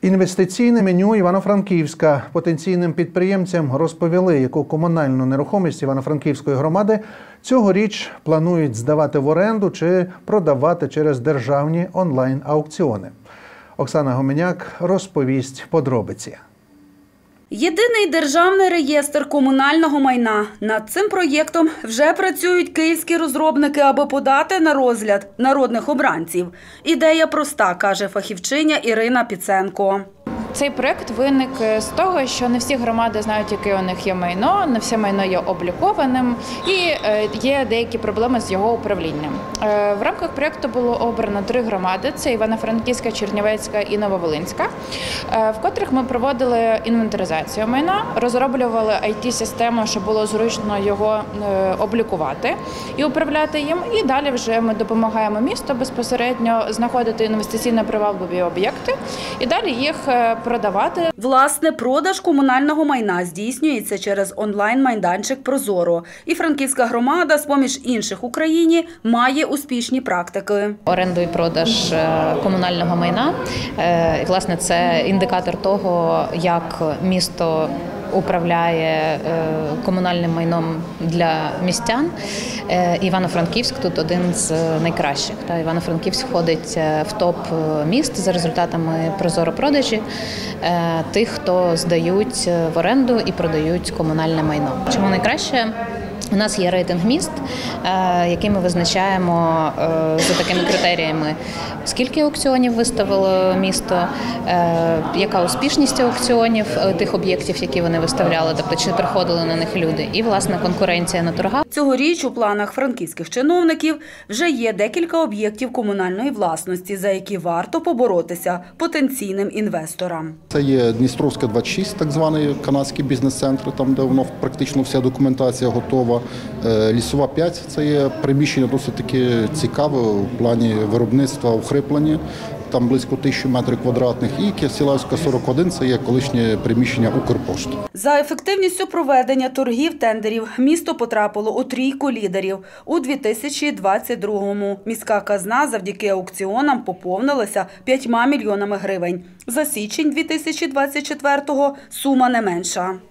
Інвестиційне меню Івано-Франківська. Потенційним підприємцям розповіли, яку комунальну нерухомість Івано-Франківської громади цьогоріч планують здавати в оренду чи продавати через державні онлайн-аукціони. Оксана Гоменяк розповість подробиці. Єдиний державний реєстр комунального майна. Над цим проєктом вже працюють київські розробники, аби подати на розгляд народних обранців. Ідея проста, каже фахівчиня Ірина Піценко. Цей проєкт виник з того, що не всі громади знають, яке у них є майно, не все майно є облікованим і є деякі проблеми з його управлінням. В рамках проєкту було обрано 3 громади – це Івано-Франківська, Чернівецька і Нововолинська, в котрих ми проводили інвентаризацію майна, розроблювали IT-систему, щоб було зручно його облікувати і управляти їм. І далі вже ми допомагаємо місту безпосередньо знаходити інвестиційно привабливі об'єкти і далі їх продавати. Власне, продаж комунального майна здійснюється через онлайн-майданчик «Прозоро». І Франківська громада, з-поміж інших в Україні, має успішні практики. Оренду і продаж комунального майна, власне, це індикатор того, як місто управляє комунальним майном для містян. Івано-Франківськ тут один з найкращих. Івано-Франківськ входить в топ міст за результатами прозоро-продажі тих, хто здають в оренду і продають комунальне майно. Чому найкраще? У нас є рейтинг міст, який ми визначаємо за такими критеріями. Скільки аукціонів виставило місто, яка успішність аукціонів тих об'єктів, які вони виставляли, тобто чи приходили на них люди, і, власне, конкуренція на торгах. Цьогоріч у планах франківських чиновників вже є декілька об'єктів комунальної власності, за які варто поборотися потенційним інвесторам. Це є Дністровська, 26, так званий канадський бізнес-центр, там де воно практично вся документація готова. Лісова 5 – це є приміщення досить таки цікаве у плані виробництва, укріплення. Там близько 1000 метрів квадратних. І Кисилівська, 41 – це є колишнє приміщення Укрпошти. За ефективністю проведення торгів тендерів місто потрапило у трійку лідерів. У 2022-му міська казна завдяки аукціонам поповнилася 5 мільйонами гривень. За січень 2024-го сума не менша.